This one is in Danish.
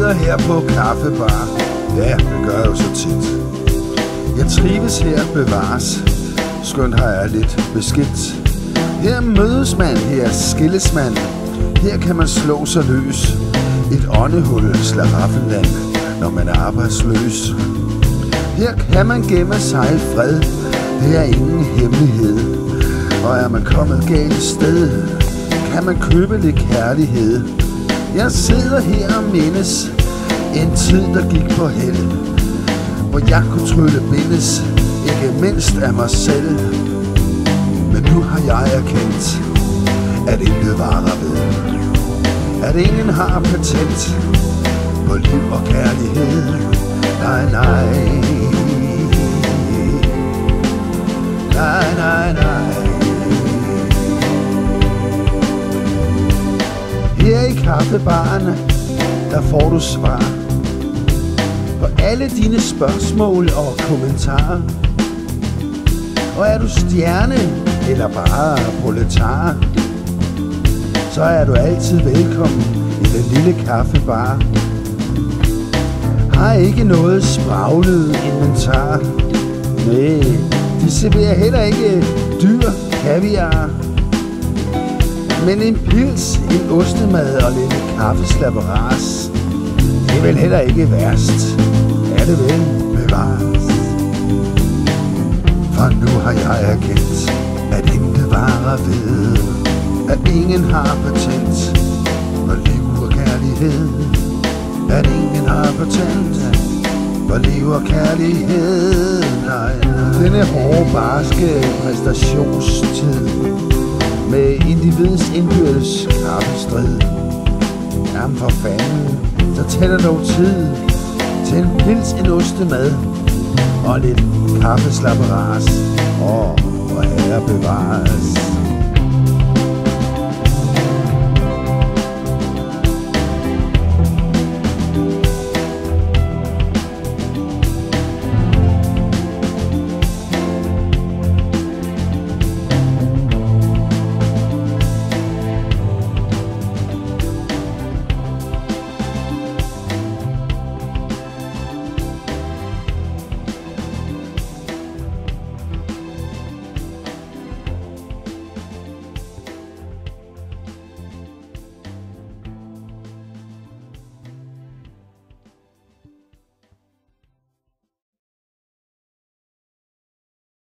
sidder her på kaffebar. Ja, det gør jeg jo så tit. Jeg trives her bevares. Skønt har jeg lidt beskidt. Her mødes man, her skilles man. Her kan man slå sig løs. Et åndehul, slaraffenland, når man er arbejdsløs. Her kan man gemme sig i fred. Det er ingen hemmelighed. Og er man kommet galt sted, kan man købe lidt kærlighed. Jeg sidder her og mindes en tid, der gik på held, hvor jeg kunne trylle bindes, ikke mindst af mig selv. Men nu har jeg erkendt, at intet varer ved, at ingen har patent på liv og kærlighed. Nej, nej, nej, nej, nej. Her i kaffebaren, der får du svar på alle dine spørgsmål og kommentarer. Og er du stjerne eller bare proletar, så er du altid velkommen i den lille kaffebar. Har ikke noget spraglet inventar. Nej, de serverer heller ikke dyr kaviar. Men en pils, en ostemad og lidt kaffeslabberas, det er vel heller ikke værst. Er det vel bevares? For nu har jeg erkendt, at intet varer ved, at ingen har patent på liv og kærlighed. At ingen har patent på liv og kærlighed. Nej, nej. Denne hårde, barske præstationstid med individets indbyrdes kappestrid. Jamen for fanden, så tæller dog tid til en pils, en ostemad og lidt kaffeslapperas. Hvor herre bevares.